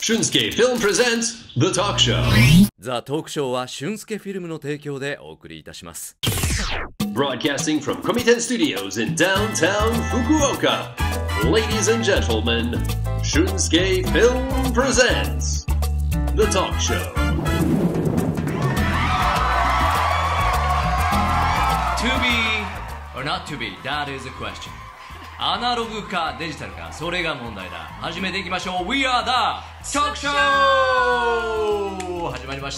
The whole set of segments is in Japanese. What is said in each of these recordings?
Shunsuke Film presents The Talk Show. ザ・トークショーは俊介フィルムの提供でお送りいたします。 Broadcasting from Komiten Studios in downtown Fukuoka. Ladies and gentlemen, Shunsuke Film presents The Talk Show. To be or not to be, that is the question. アナログかデジタルか、それが問題だ。始めていきましょう。 We are the Talk Show! 始まりました。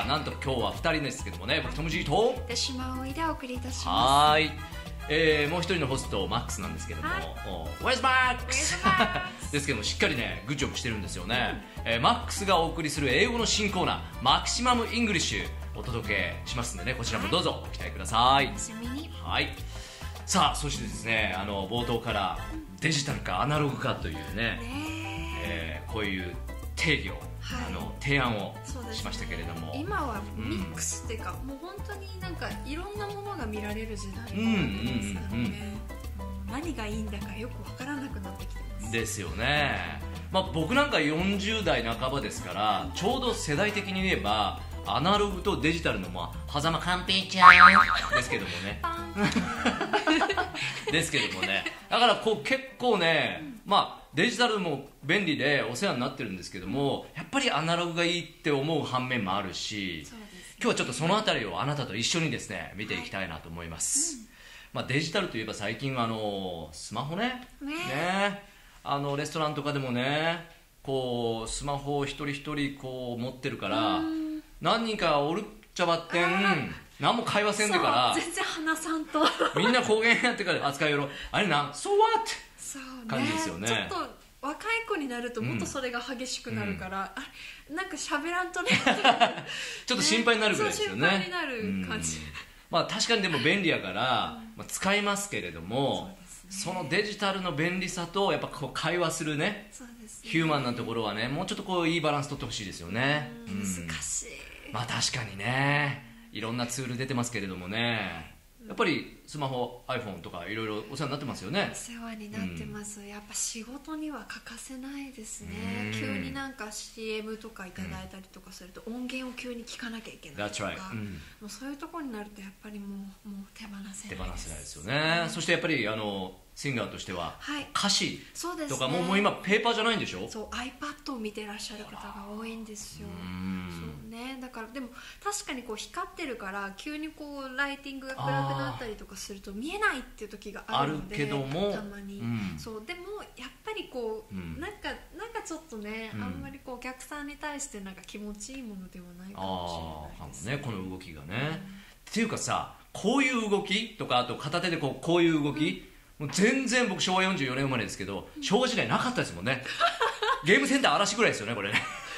なんと今日は2人ですけどもね、僕トム・ジーとで島尾でお送りいたします。 はーい、もう一人のホストマックスなんですけども、Where's Max? ですけども、しっかりねグッジョブしてるんですよね。マックスがお送りする英語の新コーナー、マキシマム・イングリッシュお届けしますんでね、こちらもどうぞご期待ください。 楽しみに。 はい、さあそしてですね、冒頭からデジタルかアナログかというね、こういう定義を、提案をしましたけれども、 今はミックスっていうか、もう本当になんかいろんなものが見られる時代ですからね。何がいいんだかよくわからなくなってきてますですよね。僕なんか40代半ばですから、ちょうど世代的に言えばアナログとデジタルの狭間寛平ちゃんですけどもねですけどもね、だからこう結構ね、デジタルも便利でお世話になってるんですけども、やっぱりアナログがいいって思う反面もあるし、今日はちょっとそのあたりをあなたと一緒にですね見ていきたいなと思います。デジタルといえば最近はスマホねレストランとかでもね、こうスマホを一人一人こう持ってるから、何人かおるっちゃばってん、何も会話せんでから全然話さんとみんな公言やってから扱いよろ、あれな、So what? そうね、 感じですよね。 ちょっと若い子になるともっとそれが激しくなるから、なんか喋らんとねちょっと心配になるぐらいですよね。 そう心配になる感じ。 確かにでも便利やから、使いますけれども、そのデジタルの便利さとやっぱこう会話するね、ヒューマンなところはね、もうちょっとこういいバランス取ってほしいですよね。 難しい。 確かにね、いろんなツール出てますけれどもね、やっぱりスマホ iPhone とかいろいろお世話になってますよね。 お世話になってます、やっぱ仕事には欠かせないですね。急になんか CM とかいただいたりとかすると、音源を急に聞かなきゃいけないとか、もうそういうところになるとやっぱりもう手放せないですよね。そしてやっぱりシンガーとしては、歌詞とかもう今ペーパーじゃないんでしょ。 そう iPad を見てらっしゃる方が多いんですよ。そうね、だからでも確かにこう光ってるから急にこうライティングが暗くなったりとかすると見えないっていう時があるので、 けどもたまに、そうでもやっぱりこう、なんかちょっとね、あんまりこうお客さんに対してなんか気持ちいいものではないかもしれないですね、 この動きがね。っていうかさ、こういう動きとか、あと片手でこういう動き、もう全然僕昭和44年生まれですけど、昭和時代なかったですもんねゲームセンター嵐ぐらいですよね、これね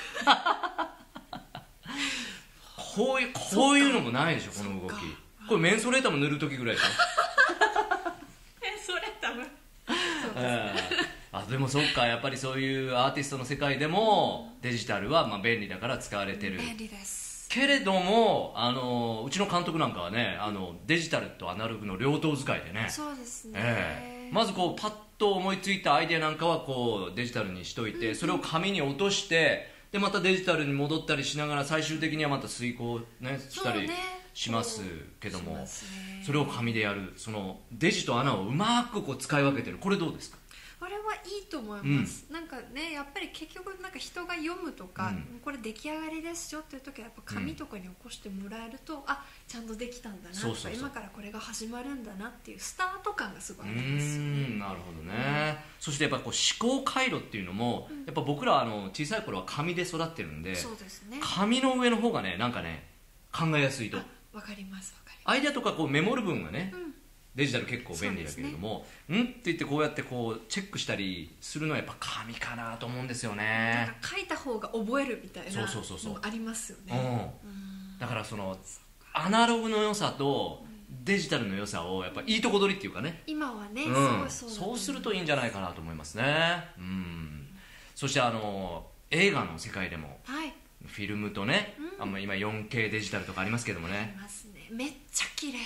こういうのもないでしょ、この動き。これメンソレータム塗る時ぐらいでしょメンソレータムでもそっか、やっぱりそういうアーティストの世界でもデジタルは便利だから使われてる。 便利ですけれども、うちの監督なんかはね、デジタルとアナログの両党使いでね。 そうですね、 まずこうパッと思いついたアイデアなんかはこうデジタルにしといて、それを紙に落として、でまたデジタルに戻ったりしながら、最終的にはまた遂行、したりしますけども、それを紙でやる、そのデジとアナをうまくこう使い分けてる、これどうですか。 これはいいと思います、なんかね、やっぱり結局なんか人が読むとか、これ出来上がりですよっていう時はやっぱ紙とかに起こしてもらえると、ちゃんとできたんだなとか、今からこれが始まるんだなっていうスタート感がすごいありますよね。 なるほどね、そしてやっぱこう思考回路っていうのも、やっぱ僕らは小さい頃は紙で育ってるんで、 そうですね、 紙の上の方がね、なんかね考えやすいと。 わかります。 アイデアとかこうメモる分はね、デジタル結構便利だけれども、って言ってこうやってこうチェックしたりするのはやっぱ紙かなと思うんですよね。 なんか書いた方が覚えるみたいなのもありますよね。 だからそのアナログの良さとデジタルの良さをやっぱいいとこ取りっていうかね、 今はね、 そうするといいんじゃないかなと思いますね。そして映画の世界でも、フィルムとね、今 4K デジタルとかありますけどもね、 めっちゃ綺麗、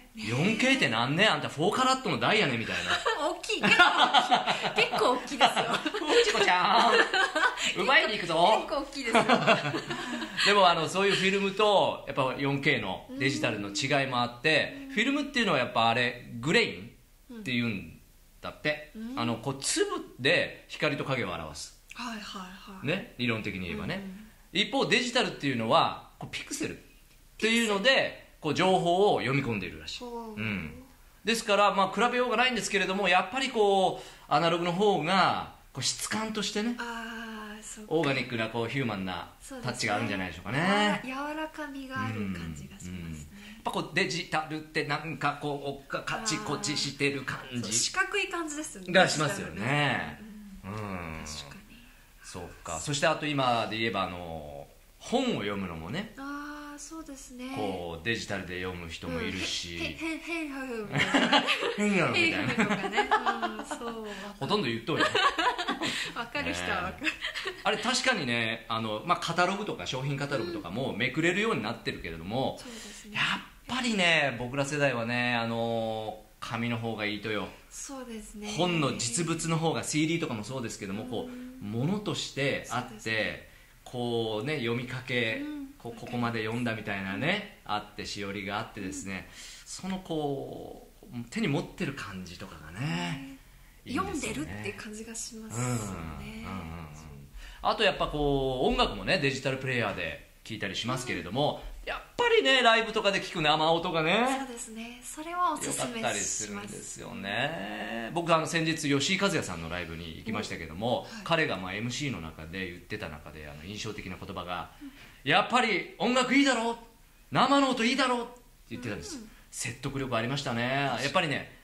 4K ってなんねあんた4カラットのダイヤねみたいな大きい、結構大きいですようちこちゃん奪いに行くぞ結構大きいですよでもそういうフィルムとやっぱ 4K のデジタルの違いもあって、フィルムっていうのはやっぱあれグレインっていうんだって、こう粒で光と影を表す、 はいはいはいね、理論的に言えばね、一方デジタルっていうのはこうピクセルっていうのでこう情報を読み込んでいるらしい、ですから、比べようがないんですけれども、やっぱりこうアナログの方がこう質感としてね、オーガニックなこうヒューマンなタッチがあるんじゃないでしょうかね。 柔らかみがある感じがしますね。 やっぱこうデジタルってなんかこうカチコチしてる感じ四角い感じですよねがしますよね。 確かに。 そうか。そしてあと今で言えば本を読むのもね、 そうですね、 こうデジタルで読む人もいるし、 変なみたいなとかね、そうほとんど言っとるよ分かる人は分かる、 あれ確かにね、カタログとか商品カタログとかもめくれるようになってるけれども、 そうですね、 やっぱりね僕ら世代はね紙の方がいいとよ。 そうですね、 本の実物の方が CD とかもそうですけども、こう物としてあって、こうね読みかけ、ここまで読んだみたいなねあってしおりがあってですね、そのこう手に持ってる感じとかがね、 読んでるっていう感じがしますよね。 あとやっぱこう音楽もねデジタルプレイヤーで聴いたりしますけれども、やっぱりねライブとかで聴く生音がね、 そうですね、それはおすすめします。 よかったりするんですよね。僕先日吉井和也さんのライブに行きましたけども、彼がMC の中で言ってた中で印象的な言葉が、やっぱり音楽いいだろう、生の音いいだろうって言ってたんです、説得力ありましたね。やっぱりね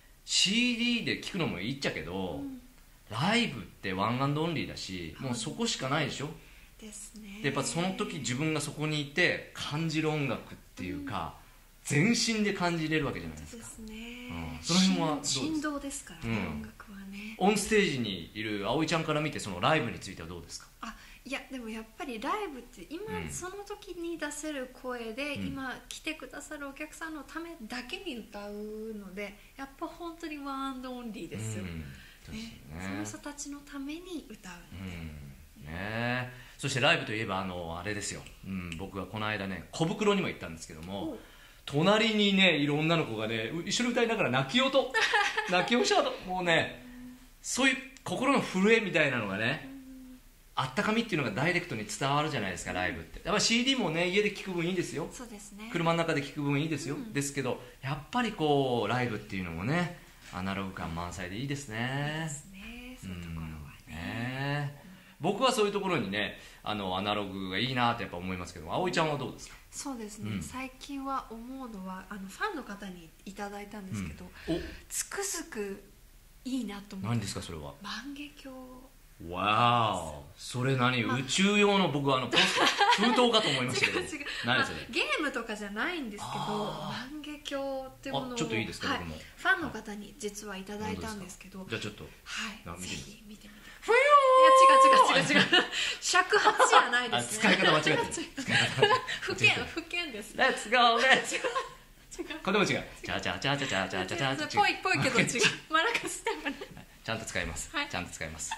CD で聴くのもいいっちゃけど、ライブってワンアンドオンリーだし、もうそこしかないでしょ。 ですね。 でやっぱその時自分がそこにいて感じる音楽っていうか、全身で感じれるわけじゃないですか。 ですね、 その辺はどうですか。 振動ですからね、音楽はね。 オンステージにいる葵ちゃんから見てそのライブについてはどうですか。 いやでもやっぱりライブって今その時に出せる声で、今来てくださるお客さんのためだけに歌うので、やっぱ本当にワンアンドオンリーですよ、その人たちのために歌うね。そしてライブといえばあれですよ、僕がこの間ね小袋にも行ったんですけども、隣にねいる女の子がね一緒に歌いながら泣き音泣き音したと、もうねそういう心の震えみたいなのがね、あったかみっていうのがダイレクトに伝わるじゃないですか、ライブって。やっぱ CD もね家で聴く分いいですよ。 そうですね、 車の中で聴く分いいですよ、ですけどやっぱりこうライブっていうのもねアナログ感満載でいいですね。 そういうところはね、 僕はそういうところにねアナログがいいなってやっぱ思いますけど、葵ちゃんはどうですか。 そうですね、最近は思うのはファンの方にいただいたんですけど、つくづくいいなと思って。 何ですかそれは。 万華鏡。 わー、それ何、宇宙用の僕封筒かと思いましたけど。 違う何それ、 ゲームとかじゃないんですけど、万華鏡っていうものをちょっといいですか、僕もファンの方に実はいただいたんですけど、 じゃあちょっとぜひ見てみて。 ふよいや違う尺八じゃないですね。 使い方間違ってる。 不見です。 レッツゴーレッツゴー。これも違う。チャチャチャチャチャチャチャチャチャ。 ぽいけど違う。マラカスでもね。 ちゃんと使います。ちゃんと使います。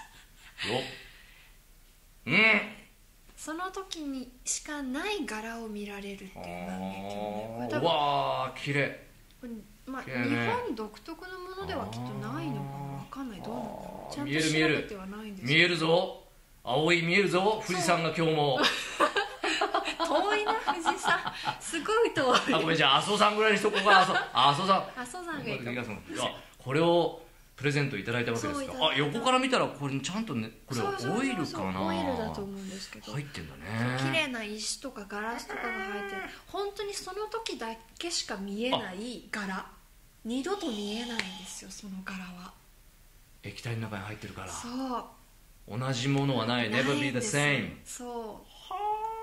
その時にしかない柄を見られるっていう万華鏡ね。 うわー綺麗。 日本独特のものではきっとないのかな、分かんない、どうなのかちゃんと調べてはないんです見えるぞ、葵見えるぞ、富士山が今日も遠いな、富士山すごい遠い。 ごめん、じゃあ阿蘇山ぐらいにしとこうか。阿蘇山がいいかも。 これをプレゼントいただいたわけですか。横から見たらこれちゃんとね、これオイルかな。 オイルだと思うんですけど、 入ってんだね。 綺麗な石とかガラスとかが入ってる、本当にその時だけしか見えない柄、二度と見えないんですよ、その柄は。 液体の中に入ってるから。 そう、 同じものはない、never be the same。 そう、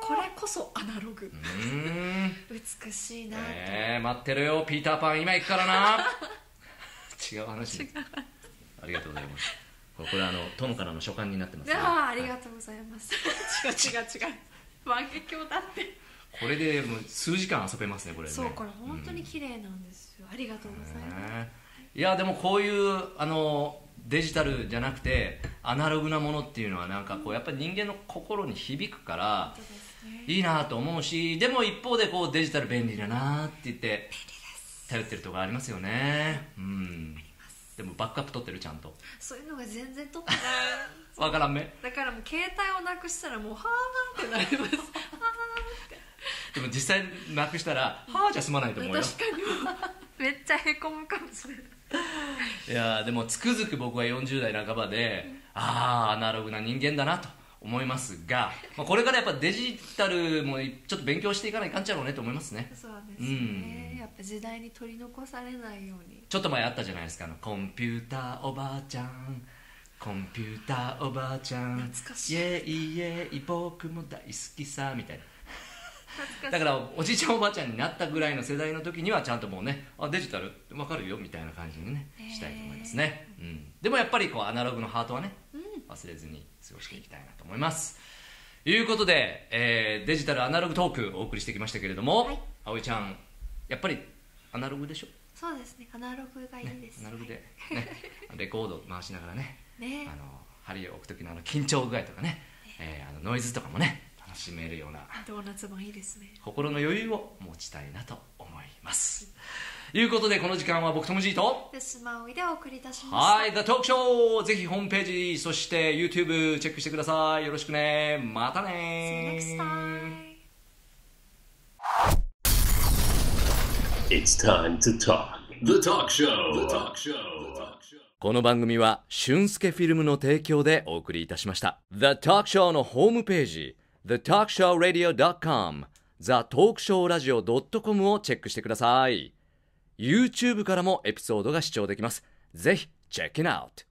これこそアナログ。美しいなって。 待ってるよピーターパン、今行くからな。違う話。ありがとうございます。これ殿からの書簡になってます。 ありがとうございます。違う万華鏡だって。 これでもう数時間遊べますねこれね。 そう、これ本当に綺麗なんですよ、ありがとうございます。 いやでもこういうデジタルじゃなくてアナログなものっていうのはなんかこうやっぱり人間の心に響くからいいなと思うし、でも一方でこうデジタル便利だなって言って頼ってるところありますよね。でもバックアップ取ってるちゃんと。 そういうのが全然取ってないわからんめ。 だからもう携帯をなくしたらもうはーってなりますはーってでも実際なくしたらはーじゃ済まないと思うよ。 確かにめっちゃへこむかもしれない。 いやでもつくづく僕は40代半ばで、アナログな人間だなと思いますが、これからやっぱデジタルもちょっと勉強していかないかんちゃろうねと思いますね。 そうですね、やっぱ時代に取り残されないように。 ちょっと前あったじゃないですか、コンピューターおばあちゃん、コンピューターおばあちゃん、 懐かしい、 イエイイエイ僕も大好きさみたいな。だからおじいちゃんおばあちゃんになったぐらいの世代の時にはちゃんともうね、デジタル分かるよみたいな感じにね、したいと思いますね。でもやっぱりこうアナログのハートはね、忘れずに過ごしていきたいなと思います。ということで、デジタルアナログトークお送りしてきましたけれども、葵ちゃんやっぱりアナログでしょ。 そうですね、アナログがいいです、 アナログで、レコード回しながらね、針を置く時の緊張具合とかね、ノイズとかもね楽しめるようなドーナツ版いいですね。 心の余裕を持ちたいなと思います。ということでこの時間は僕ともじーとでスマウイでお送りいたします。 はい、The Talk Show、 ぜひホームページそして YouTube チェックしてください。よろしくね。またね。 See you next time. It's time to talk. The Talk Show. The Talk Show. この番組は俊介フィルムの提供でお送りいたしました。 The Talk Show のホームページ TheTalkShowRadio.com TheTalkShowRadio.com をチェックしてください。 YouTube からもエピソードが視聴できます。ぜひチェックイットアウト。